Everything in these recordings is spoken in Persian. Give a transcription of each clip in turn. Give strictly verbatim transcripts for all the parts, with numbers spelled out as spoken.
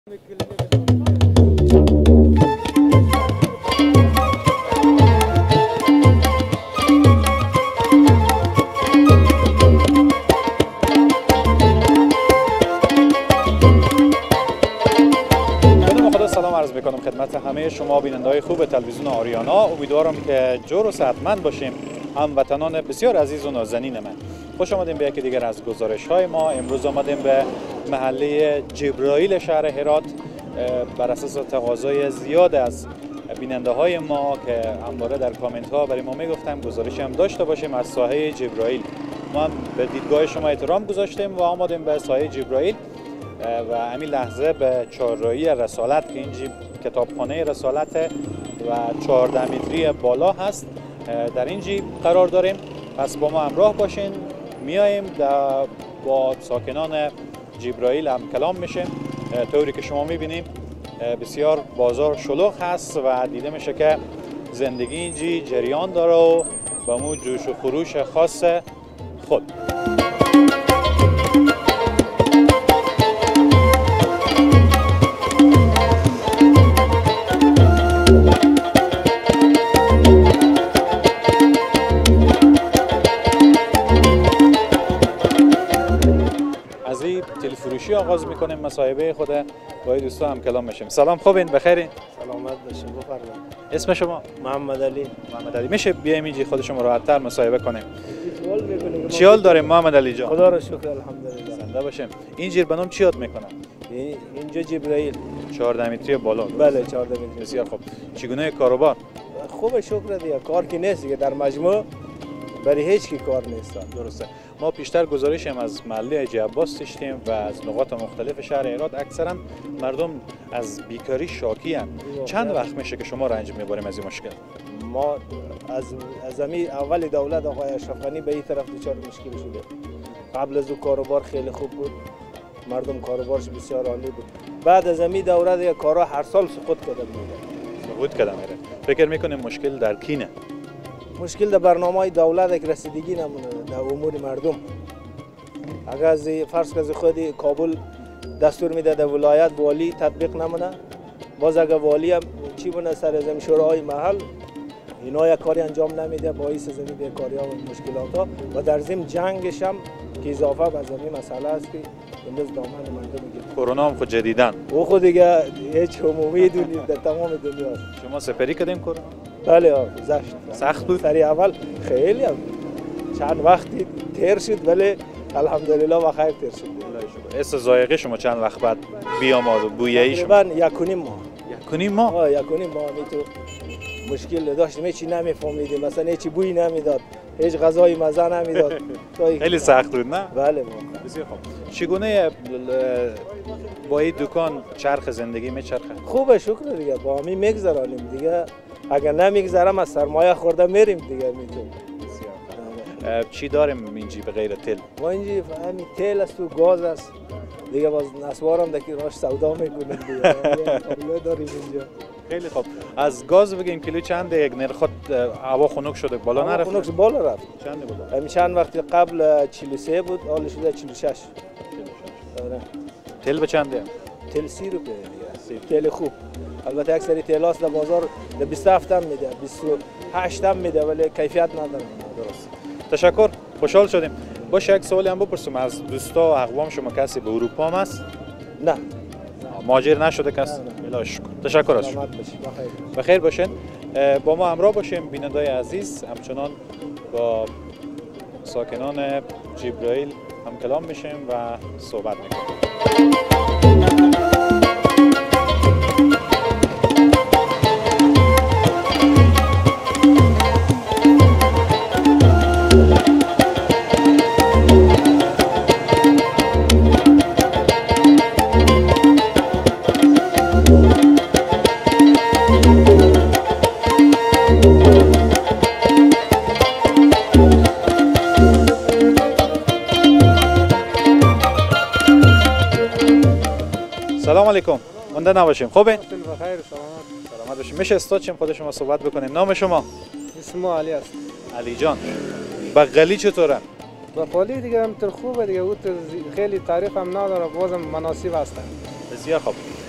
سلام عرض میکنم خدمت همه شما بیننده‌های خوب تلویزیون آریانا. امیدوارم که جور و صحتمند باشیم. هموطنان بسیار عزیز و نازنین من، خوش آمدیم به یکی دیگر از گزارش های ما. امروز آمدیم به محله جبرائیل شهر هرات بر اساس تقاضای زیاد از بیننده های ما که همواره در کامنت ها برای ما میگفتم گزارش هم داشته باشیم از ساحه جبرائیل. ما هم به دیدگاه شما احترام گذاشتیم و آمدیم به ساحه جبرائیل و همین لحظه به چهارراهی رسالت که اینجا کتابخانه رسالت و چهارده متری بالا هست در اینجا قرار داریم. پس با ما همراه باشین، میاییم با ساکنان جبرائیل هم کلام میشیم. طوری که شما میبینیم بسیار بازار شلوغ هست و دیده میشه که زندگی اینجا جریان داره و با مو جوش و خروش خاص خود. تلفروشی آغاز میکنیم، مصاحبه خود با دوستا هم کلام میشیم. سلام، خوبین؟ بخیرین؟ سلامت باشین. بفرمایید. اسم شما؟ محمد علی. محمد علی. میشه بیایم اینجا خود شما راحت‌تر مصاحبه کنیم؟ چی حال داریم محمد علی جان؟ خدا را شکر الحمدلله. زنده باشیم. اینجا بنام چی یاد میکنن؟ اینجا جبرائیل چهارده متری بالا. بله چهارده متری. بسیار خوب. چگونه کاروبار؟ خوبه شکر دیگه. کار کی نیست دیگه، در مجموع برای هیچ کی کار نیست. درسته. ما پیشتر گزارش هم از محله حاجی عباس داشتیم و از نقاط مختلف شهر هرات اکثرا مردم از بیکاری شاکی هم. چند وقت میشه که شما رنج میبریم از این مشکل؟ ما از از امی اول دولت آقای اشرف غنی به این طرف دچار مشکل شده. قبل از او کاروبار خیلی خوب بود، مردم کاروبارش بسیار عالی بود. بعد از امی دوره دیگه کارا هر سال سقوط کرده میره. سقوط کرده میره. فکر میکنیم مشکل در کینه؟ مشکل در برنامه دولت یک رسیدگی نمونه در امور مردم. اگر از فرض که خود کابل دستور میده در ولایت والی تطبیق نمونه، باز اگر والی هم چی بونه سر از شورای محل اینا یک کاری انجام نمیده، باعث زمین بیکاری ها و مشکلات ها و در ضمن جنگش هم که اضافه به زمین مسئله است که امروز دامن مردم میگیره. کرونا هم خود جدیدن او خود دیگه هیچ عمومی دنیا در تمام دنیا. شما سپری کردیم کرونا؟ بله گذشت. سخت بود؟ سری اول خیلی هم چند وقتی تیر شد ولی الحمدلله و خیر تیر شد. اس زایقه شما چند وقت بعد بیامد و بویایی شما؟ تقریبا یک و نیم ماه. یک و نیم ماه؟ آه یک و نیم ماه می تو مشکل داشتیم، هیچی نمیفهمیدیم، مثلا هیچ بوی نمیداد، هیچ غذای مزه نمیداد. خیلی سخت بود نه؟ بله. بسیار خوب. چگونه با این دکان چرخ زندگی میچرخه؟ خوبه شکر دیگه، با همین میگذرانیم دیگه. اگر نمیگذرم از سرمایه خورده میریم دیگه میتونیم. چی داریم اینجا به غیر تل؟ ما اینجا همین تل است و گاز است دیگه، باز نسوارم دکی راش سودا میکنیم دیگه. داریم اینجا. خیلی خوب. از گاز بگیم کیلو چنده؟ یک نرخ هوا خنک شده بالا نرفت؟ خنک بالا رفت. چنده بالا؟ همین چند وقت قبل چهل و سه بود، حالا شده چهل و شش. آره. تل به چنده؟ تل سی روپیه دیگه. تل خوب. البته اکثری تلاس در بازار در بیست و هفت هم میده، بیست و هشت هم میده ولی کیفیت نداره. درست. تشکر، خوشحال شدیم. باشه یک سوالی هم بپرسم از دوستا و اقوام شما کسی به اروپا هم هست؟ نه. مهاجر نشده کسی؟ بلا شکر. تشکر از شما. بخیر باشین. با ما همراه باشیم بیننده‌های عزیز، همچنان با ساکنان جبرائیل هم کلام میشیم و صحبت میکنیم. سلام علیکم. منده نباشیم. خوبه؟ بخیر سلامت. سلامت باشیم. میشه استاد چیم خود شما صحبت بکنیم؟ نام شما؟ اسم علی است. علی جان. بغلی چطوره؟ بقالی دیگه هم تر خوبه دیگه، او خیلی تعریف هم نداره، بازم مناسب هستن. بسیار خوب.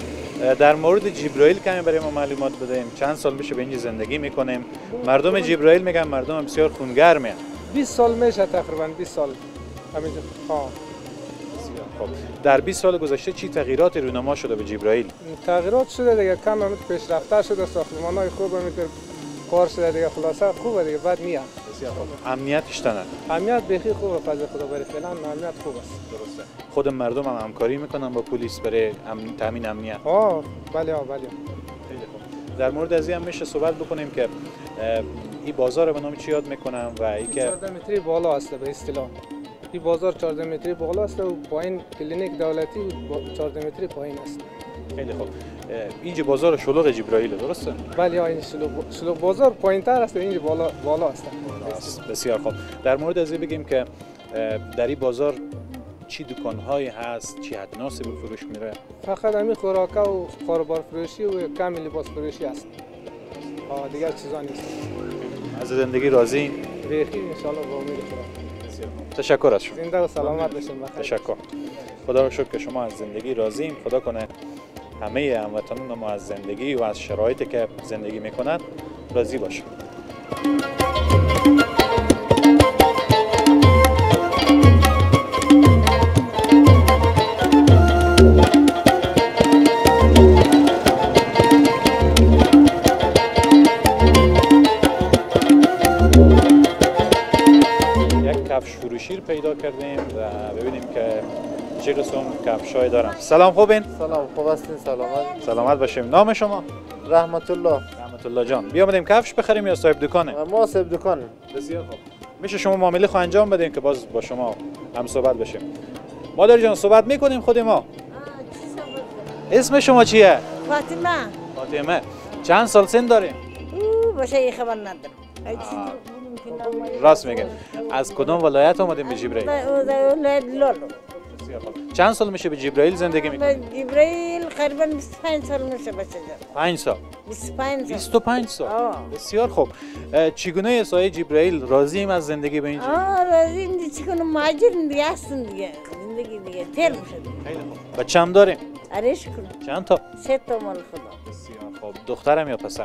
در مورد جبرائیل کمی برای ما معلومات بدهیم. چند سال میشه به اینجا زندگی میکنیم؟ مردم جبرائیل میگن مردم بسیار خونگرمی هستند. بیست سال میشه تقریبا بیست سال همینجا. ها. خب در بیست سال گذشته چی تغییراتی رونما شده به جبرائیل؟ تغییرات شده دیگه، کم هم پیشرفته شده، ساختمان‌های خوب هم کار شده دیگه، خلاصه خوبه دیگه، بد نیست. بسیار خوب. امنیتش تنه؟ امنیت بیخی خوبه، فضل خدا برای فعلا امنیت خوب است. درسته. خود مردم هم همکاری میکنن با پلیس برای امن... تامین امنیت؟ آه بله آه بله. خیلی خوب. در مورد از این هم میشه صحبت بکنیم که این بازار به نام چی یاد میکنن و ای که چهارده متری بالا است به اصطلاح. این بازار چهارده متری بالا است و پایین کلینیک دولتی چهارده متری پایین است. خیلی خوب. اینجا بازار شلوغ جبرائیل درسته؟ بله آ این شلوغ شلوغ بازار پایین‌تر است، اینجا بالا بالا است. بسیار خوب. در مورد از این بگیم که در این بازار چی دکان‌هایی هست، چی اجناسی به فروش میره؟ فقط همین خوراک و خاربار فروشی و کمی لباس فروشی است. آه دیگر چیزا نیست. از زندگی راضی؟ بیخی ان شاء الله با امید خدا. تشکر از شما. زنده و سلامت باشین. تشکر. خدا رو شکر که شما از زندگی راضیین. خدا کنه همه هموطنان ما از زندگی و از شرایطی که زندگی میکنند راضی باشند. یک کفش فروشی پیدا کردیم و ببینیم که چه قسم کفشای دارن. سلام خوبین؟ سلام خوب هستین؟ سلامت سلامت باشیم. نام شما؟ رحمت الله. رحمت الله جان. بیامدیم کفش بخریم یا صاحب دکانه؟ ما صاحب دکانیم. بسیار خوب. میشه شما معامله خو انجام بدین که باز با شما هم صحبت بشیم. مادر جان صحبت میکنیم خود ما. اسم شما چیه؟ فاطمه. فاطمه. چند سال سن دارین؟ او باشه خبر ندارم. راست میگه. از کدام ولایت اومدیم به جبرائیل؟ ولایت لولو. چند سال میشه به جبرائیل زندگی میکنید؟ به جبرائیل قریبا بیست و پنج سال میشه بچه جان. پنج سال. بیست و پنج سال. بیست و پنج سال. آه. بسیار خوب. چگونه سایه جبرائیل راضیم از زندگی به اینجا؟ آه راضیم دی چیکونه مهاجر دیگه هستن دیگه. زندگی دیگه تر میشه. خیلی خوب. بچه هم داریم؟ آره شکر. چند تا؟ سه تا مال خدا. بسیار خوب. دخترم یا پسر؟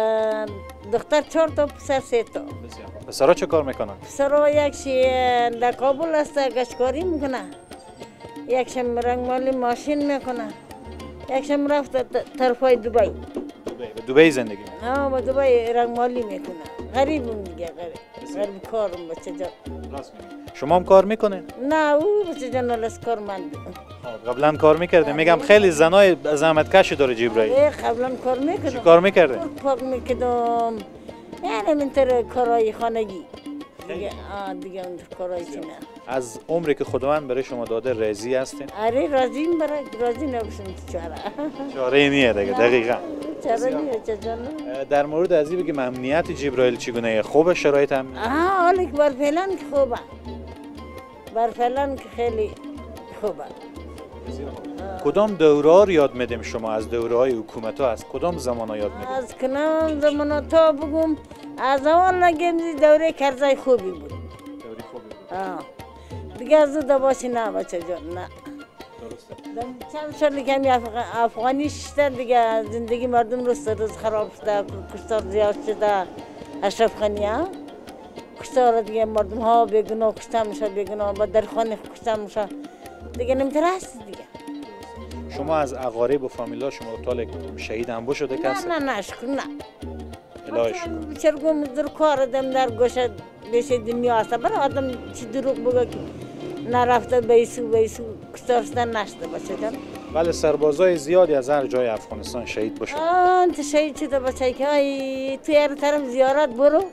دختر چهار تا پسر سه تا. بسیار خوب. پسرها چه کار میکنن؟ پسرها یکشی در کابل است گشتکاری میکنه. یکشم رنگ مالی ماشین میکنه. یکشم رفت طرفای دبی. دبی. به دبی زندگی میکنه. آه با دبی رنگ مالی میکنه. غریبم دیگه غریب. غریب کارم بچه جان. راست میگی. شما هم کار میکنین؟ نه او بچه جان لس کار من. قبلا کار میکردیم. میگم خیلی زنای زحمت کشی داره جبرائیل. قبلا کار میکردم. چی کار میکردین؟ پاک میکردم. یعنی من تر کارهای خانگی. دیگه آه دیگه اون کارهای چی نه. از عمری که خداوند برای شما داده راضی هستین؟ آره راضیم برای راضی نباشم چاره. چاره نیه دیگه دقیقاً. چاره نیه چه جان. در مورد از این بگیم امنیت جبرائیل چگونه؟ خوبه شرایط امنیت؟ آها حالا که بر فعلا که خوبه. بر فعلا که خیلی خوبه. کدام دوره رو یاد میدیم شما از دوره های حکومت ها؟ از کدام زمان ها یاد میدیم؟ از کنام زمان تا بگم از اول نگیم دوره کرزای خوبی بود. دوره خوبی بود. آه. دیگه از دو باشی نه بچه جان نه. درسته. چند سال کمی افغانی شده دیگه زندگی مردم رو روز خراب شده، کشتار زیاد شده. اشرف خانی ها کشتار دیگه مردم ها بیگناه کشته میشه، بیگناه با در خانه کشته میشه دیگه نمیتونه هست دیگه. شما از اقارب و فامیلا شما طالق شهید هم بو شده کسی؟ نه نه نه شکر نه. الهی شکر. بچرگم در کار آدم در گوشه بیش دنیا هست. برای آدم چی دروغ بگه که نرفته بیسو بیسو کشتار شده نشده بچه جان. بله سربازای زیادی از هر جای افغانستان شهید بو شده. انت شهید شده بچه که ای توی هر طرف زیارت برو.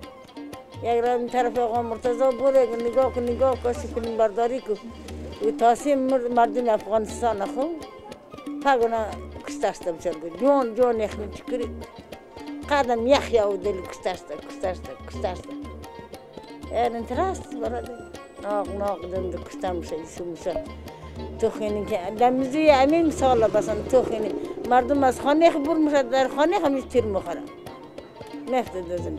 یک را این طرف آقا مرتضی برو نگاه کن نگاه کسی فیلم برداری کو و تاثیر مردم افغانستان خو پاگونا کشتاشته بچرگو جون جون یخنی چکری قدم یخ یا و دل کشتاشته کشتاشته کشتاشته یعنی انتراست برای ناق ناق دند کشتم میشه ایسو میشه تو خیلی که دمیزوی همین مثال بسن تو خیلی مردم از خانه خبر میشه در خانه همیشه تیر میخورن نفت دوزن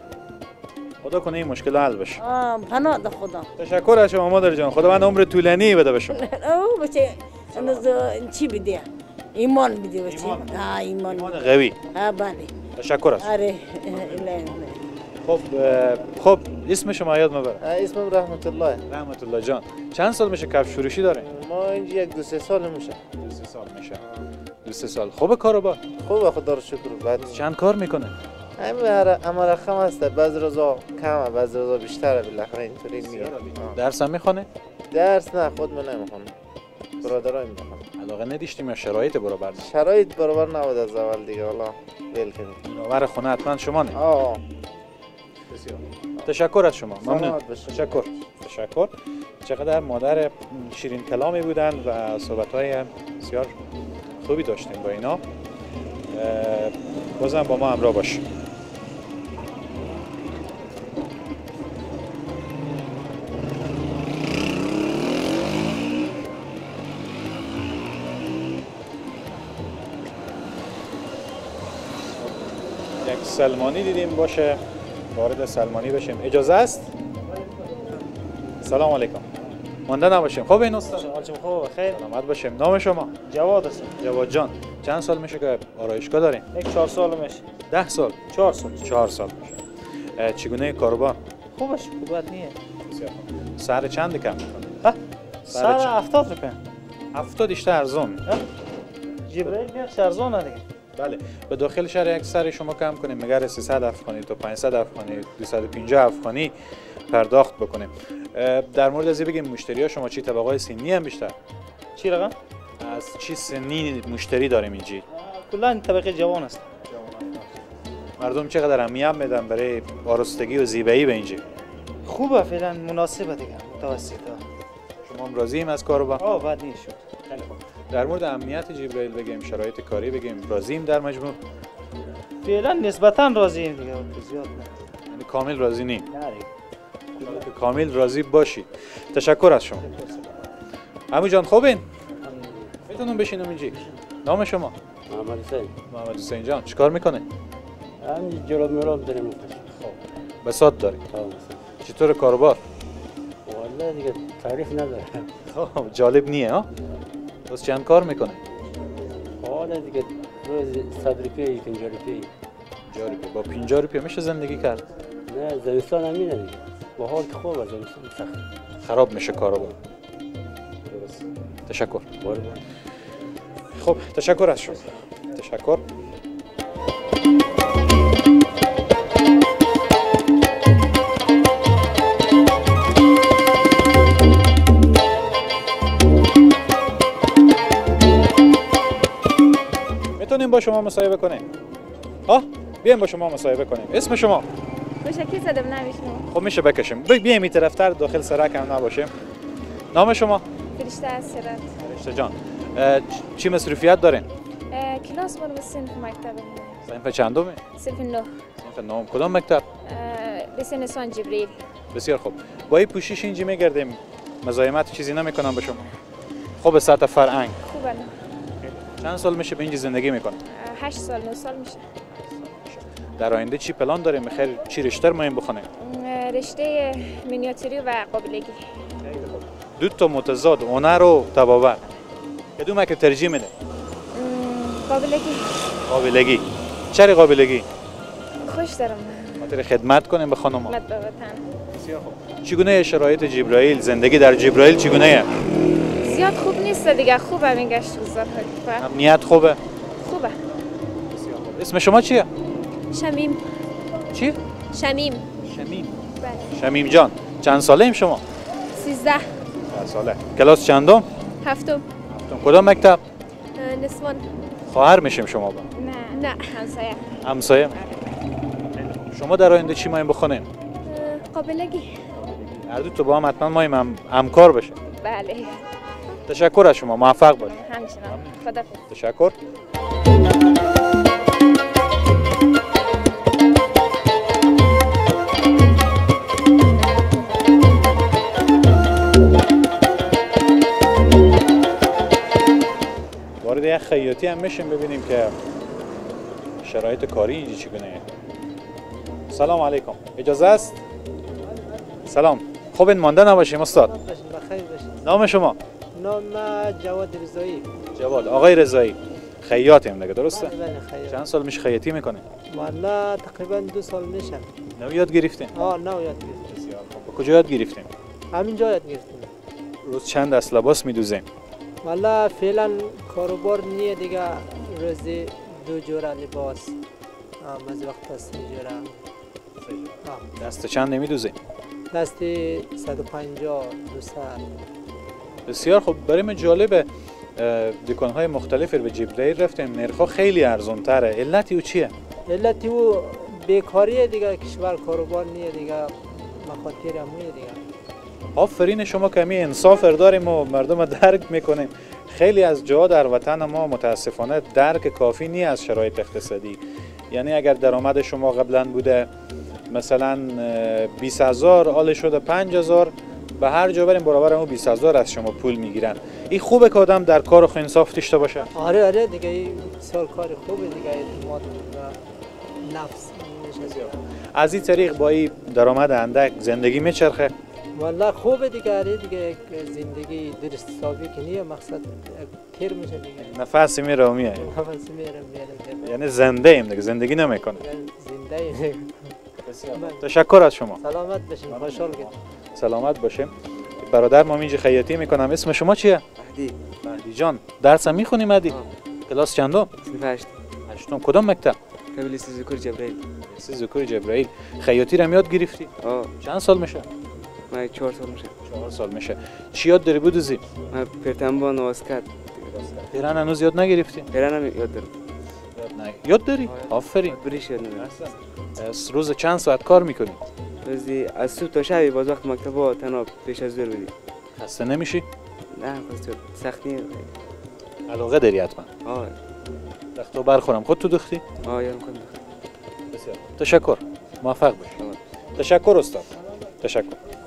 خدا کنه این مشکل حل بشه. آه پناه ده خدا. تشکر از شما مادر جان. خداوند عمر طولانی بده به شما. او بچه اون چی بده؟ ایمان بدی بچه. ایمان. ها ایمان. ایمان قوی. ها بله. تشکر است. آره. اله. خب خب اسم شما یاد مبر. اسمم رحمت الله. رحمت الله جان. چند سال میشه کفش فروشی دارین؟ ما اینجا یک دو سه سال میشه. دو سه سال میشه. دو سه سال. خوب کاروبار؟ خوب خدا رو شکر. بعد چند کار میکنه؟ همین اما رقم است. بعض روزا کمه، بعض روزا بیشتره. بالاخره اینطوری میگه. درس هم میخونه؟ درس نه، خود من نمیخونم. برادرای میخونم. علاقه نداشتیم یا شرایط برابر نه؟ شرایط برابر نبود از اول دیگه، حالا ول کردیم. نوور خونه حتما شما نه؟ آه. بسیار. تشکر از شما. ممنون. سلامت باشید. تشکر. تشکر. چقدر مادر شیرین کلامی بودن و صحبت‌های بسیار خوبی داشتیم با اینا. بازم با ما همراه باش. یک سلمانی دیدیم باشه، وارد سلمانی بشیم. اجازه است؟ سلام علیکم. مانده نباشیم. خوب این استاد؟ حالتون خوبه؟ خیر. سلامت باشیم. نام شما؟ جواد هستم. جواد جان. چند سال میشه که آرایشگاه دارین؟ یک چهار سال میشه. ده سال؟ چهار سال. چهار سال میشه. چگونه کاروبار؟ خوبه خوبت نیه. بسیار خوب. سر چند کم میکنه؟ ها؟ سر هفتاد روپیه. هفتاد اشته ارزون. جبرائیل بیخ ارزونه دیگه. بله. به داخل شهر یک سر شما کم کنیم، مگر سیصد افغانی تا پانصد افغانی، دویست و پنجاه افغانی پرداخت بکنیم. در مورد از این بگیم مشتری ها شما چی طبقه سنی هم بیشتر؟ چی رقم؟ از چی سنی مشتری داریم اینجا؟ کلا این طبقه جوان است. مردم چقدر اهمیت میدن برای آرستگی و زیبایی به اینجا؟ خوبه فعلا، مناسبه دیگه، متوسطه. شما هم راضییم از کاروبار؟ آه بعد نیست شد. خیلی خوب. در مورد امنیت جبرائیل بگیم، شرایط کاری بگیم، راضییم در مجموع؟ فعلا نسبتا راضییم دیگه، زیاد نه. یعنی کامل راضی نیم. نه که کامل راضی باشید. تشکر از شما. عمو جان خوبین؟ میتونم بشینم اینجا؟ نام شما؟ محمد حسین. محمد حسین جان چیکار میکنه؟ همین جلاب مراب داریم. خب. بساط داری؟ چطور کاروبار؟ والله دیگه تعریف نداره. خب جالب نیه ها؟ بس چند کار میکنه؟ حالا دیگه روز صد روپیه پنجاه روپیه. پنجاه روپیه. با پنجاه روپیه میشه زندگی کرد؟ نه زمستان همینه دیگه. با حال که خوبه، زمستان سخت. خراب میشه کاروبار. تشکر. خب تشکر از شما. تشکر. میتونیم با شما مصاحبه کنیم؟ ها؟ بیایم با شما مصاحبه کنیم. اسم شما؟ مشکی صدم نمیشنم. خب میشه بکشیم. بیایم این طرفتر داخل سرک هم نباشیم. نام شما؟ فرشته از سرت. فرشته جان. چی مصروفیت دارین؟ کلاس مال صنف مکتبه. صنف چندمه؟ صنف نه. صنف نه. کدام مکتب؟ لسان سان جبریل. بسیار خوب. با این پوشش اینجا میگردیم. مزاحمت چیزی نمیکنم به شما. خب به سطح فرهنگ. خوبه نه. چند سال میشه به اینجا زندگی میکنه؟ هشت سال نه سال میشه. در آینده چی پلان داریم؟ میخوای چی رشته رو بخونیم؟ رشته مینیاتوری و قابلگی. دو تا متضاد، هنر و تباور. کدوم که ترجیح میده؟ قابلگی. قابلگی. چرا قابلگی؟ خوش دارم. خاطر خدمت کنیم به خانم‌ها. خدمت به وطن. بسیار خوب. چگونه شرایط جبرائیل؟ زندگی در جبرائیل چگونه؟ زیاد خوب نیست دیگه، خوبه این گشت گذار. امنیت خوبه؟ خوبه. بسیار خوب. اسم شما چیه؟ شمیم. چی؟ شمیم. شمیم. بله. شمیم جان، چند ساله ایم شما؟ سیزده. ده ساله. کلاس چندم؟ هفتم. هفتم. کدام مکتب؟ نسوان. خواهر میشیم شما با؟ نه. نه، همسایه. همسایه؟ شما در آینده چی مایم بخونین؟ قابلگی. هر دو تا با هم حتما مایم هم همکار بشیم. بله. تشکر از شما، موفق باشید. همچنان. خدا. تشکر. وارد یک خیاطی هم میشیم ببینیم که شرایط کاری اینجا چگونه. سلام علیکم. اجازه است؟ سلام. خوب این مانده نباشیم استاد. بخیر باشید. نام شما؟ نام جواد رضایی. جواد. آقای رضایی، خیاطیم دیگه درسته؟ بله بله خیاط. چند سال میشه خیاطی میکنین؟ والا تقریبا دو سال میشه. نو یاد گرفتین؟ آه نو یاد گرفتیم. بسیار خوب. کجا یاد گرفتین؟ همینجا یاد گرفتیم. روز چند دست لباس میدوزین؟ والا فعلا کاروبار نیه دیگه، روزی دو جوره لباس. آه از وقت است سه جوره. آه. دست چند نمیدوزین؟ دستی صد و پنجاه دویست. بسیار خوب. برای من جالبه دکان‌های مختلفی به جبرئیل رفتیم، نرخ‌ها خیلی ارزان‌تره. علتی او چیه؟ علتی او بیکاریه دیگه، کشور کاروبار نیه دیگه، مخاطر همونیه دیگه. آفرین شما کمی انصاف داریم و مردم درک میکنیم. خیلی از جاها در وطن ما متاسفانه درک کافی نیست از شرایط اقتصادی. یعنی اگر درآمد شما قبلا بوده مثلا بیست هزار، حال شده پنج هزار، به هر جا بریم برابر اون بیست هزار از شما پول میگیرن. این خوبه که آدم در کار خود انصاف داشته باشه. آره آره دیگه، این بسیار کار خوبه دیگه، اعتماد و نفس میشه. از این طریق با این درآمد اندک زندگی میچرخه. والله خوبه دیگه، آره دیگه، زندگی درست حسابی که نیه، مقصد تیر میشه دیگه. نفس میره و میاد. نفس میره میاد. یعنی زنده ایم دیگه، زندگی نمیکنه. زنده ایم. تشکر از شما. سلامت باشین، خوشحال گردید. سلامت باشیم. برادر ما اینجا خیاطی میکنم. اسم شما چیه؟ مهدی. مهدی جان، درس هم میخونی مهدی؟ کلاس چندم؟ صنف هشت. هشتم. کدام مکتب؟ قبل ذکر جبرئیل. ذکر جبرئیل. خیاطی رو یاد گرفتی؟ آه. چند سال میشه؟ من چهار سال میشه. چهار سال میشه. چی یاد داری بدوزی؟ من پرتنبان و اسکات. پیرن هنوز یاد نگرفتی؟ پیرن هم یاد دارم. یاد نه. یاد داری؟ آفرین. بریش یاد ندارم. روز چند ساعت کار میکنی؟ روزی از صبح تا شب، باز وقت مکتب تنها پیش از ظهر بدی. خسته نمیشی؟ نه خسته سختی. علاقه داری حتما؟ آه. دختو برخورم خود تو دختی؟ آه یادم کنم. بسیار. تشکر. موفق باش. تشکر استاد. تشکر.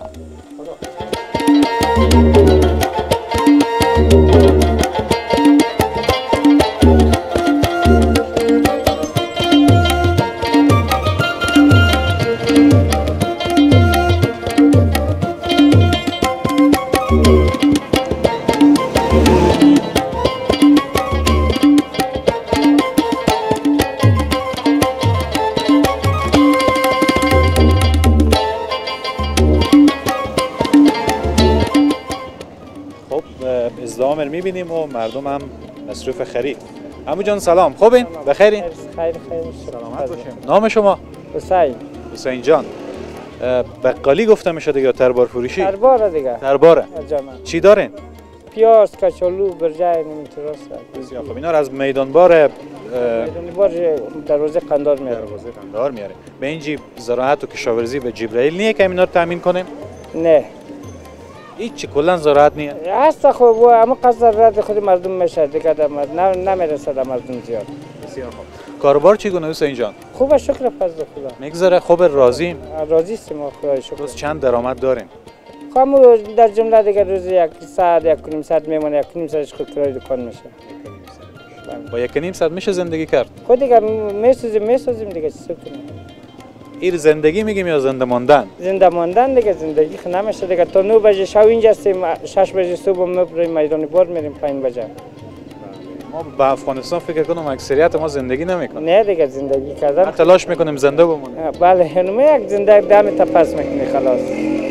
ازدحام میبینیم و مردم هم مصروف خرید. عمو جان سلام، خوبین؟ بخیرین؟ خیر خیر. سلامت باشیم. نام شما؟ حسین. حسین جان. بقالی گفته میشه دیگه، تربار فروشی؟ ترباره دیگه. ترباره. چی دارین؟ پیاز، کچالو، برجای نمیترسه. بسیار خوب. اینا رو از میدان بار میدان بار دروازه قندار میاره. دروازه قندار میاره. به اینجی زراعت و کشاورزی به جبرئیل نیه که اینا رو تامین کنیم؟ نه. هیچ کلا زراعت نیه. هست خوب، اما قصد زراعت خود مردم میشه دیگه، نه نمیرسه در مردم زیاد. بسیار خوب. کاروبار چگونه حسین جان؟ خوبه شکر فضل خدا. میگذره خوب، راضیم؟ راضی هستیم خدای شکر. روز چند درآمد دارین؟ خامو در جمله دیگه روز یک ساعت یک نیم ساعت میمونه، یک نیم ساعتش خود کرای دکان میشه. با یک نیم ساعت میشه زندگی کرد؟ خود دیگه میسازیم میسازیم دیگه، چی کنیم؟ این زندگی میگیم یا زنده ماندن؟ زنده ماندن دیگه، زندگی خ نمیشه دیگه. تا نه بجه شب اینجا هستیم، شش بجه صبح میبریم میدان بار میریم پنج بجه. ما به افغانستان فکر کنم اکثریت ما زندگی نمیکنیم. نه دیگه، زندگی کردن تلاش میکنیم زنده بمونیم. بله، همه یک زنده دم تا پس میکنی خلاص.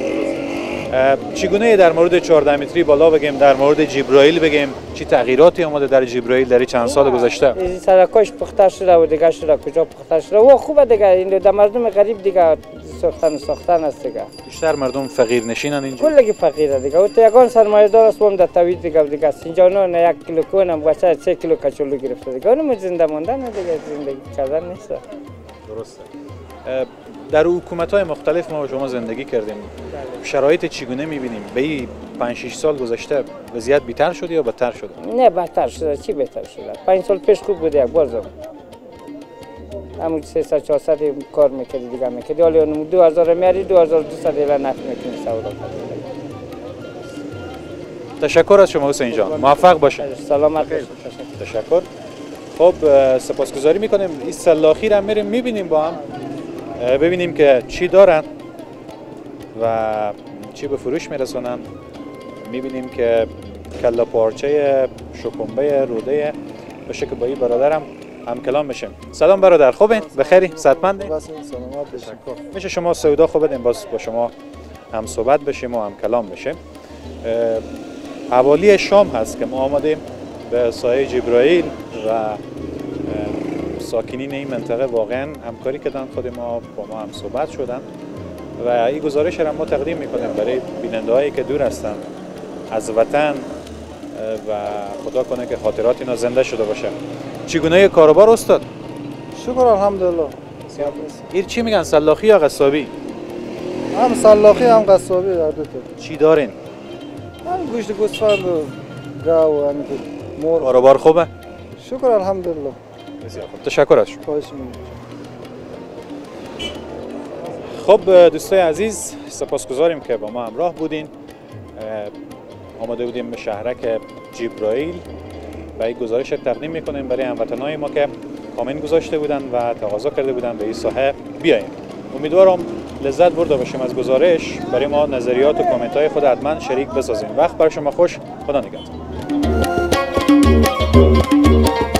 چگونه در مورد چهارده متری بالا بگیم، در مورد جبرئیل بگیم، چی تغییراتی اومده در جبرئیل در چند سال گذشته؟ این سرکاش پخته شده و دیگه شده کجا پخته شده و خوبه دیگه. این در مردم غریب دیگه ساختن ساختن است دیگه. بیشتر مردم فقیر نشینن اینجا. کلگی فقیره دیگه. و تو یگان سرمایه دار است، وام در توید دیگه دیگه است. اینجا نه یک کیلو کونم بچه سه کیلو کچالو گرفته دیگه. اونم زنده ماندن دیگه، زندگی کردن نیست. درسته. در حکومت‌های مختلف ما و شما زندگی کردیم. شرایط چگونه می‌بینیم؟ به این پنج شش سال گذشته وضعیت بهتر شده یا بدتر شده؟ نه بدتر شده. چی بهتر شده؟ پنج سال پیش خوب بوده، یک بار زدم. همون سیصد چهارصد کار می‌کردی دیگه می‌کردی. حالا اون دو هزار میاری، دو هزار و دویست دیگه نفت می‌کنی سودا. تشکر از شما حسین جان. موفق باشید. سلامت باشید. تشکر. خب سپاسگزاری می‌کنیم. این سلاخی رو می‌ریم می‌بینیم با هم. ببینیم که چی دارن و چی به فروش میرسونن. میبینیم که کله پارچه شکمبه روده بشه که با این برادرم هم کلام بشیم. سلام برادر، خوبین؟ بخیری؟ صحتمندین؟ بس سلامت باشین. میشه شما سودا خوب بدین باز با شما هم صحبت بشیم و هم کلام بشیم. حوالی شام هست که ما آمدیم به سایه جبرائیل و ساکنین این منطقه واقعا همکاری کردن، خود ما با ما هم صحبت شدن و این گزارش را ما تقدیم میکنیم برای بیننده هایی که دور هستن از وطن و خدا کنه که خاطرات اینا زنده شده باشه. چگونه کاروبار استاد؟ شکر الحمدلله. این چی میگن، سلاخی یا قصابی؟ هم سلاخی هم قصابی در دو تا. چی دارین؟ هم گوشت گوسفند و گاو و همین مرغ. کاروبار خوبه؟ شکر الحمدلله. بسیار خوب، تشکر از شما. خواهش می‌کنم. خب دوستای عزیز، سپاسگزاریم که با ما همراه بودین. آماده بودیم به شهرک جبرائیل و این گزارش تقدیم میکنیم برای هموطنای ما که کامنت گذاشته بودن و تقاضا کرده بودن به این ساحه بیاییم. امیدوارم لذت برده باشیم از گزارش. برای ما نظریات و کامنت های خود حتما شریک بسازیم. وقت برای شما خوش. خدا نگهدار.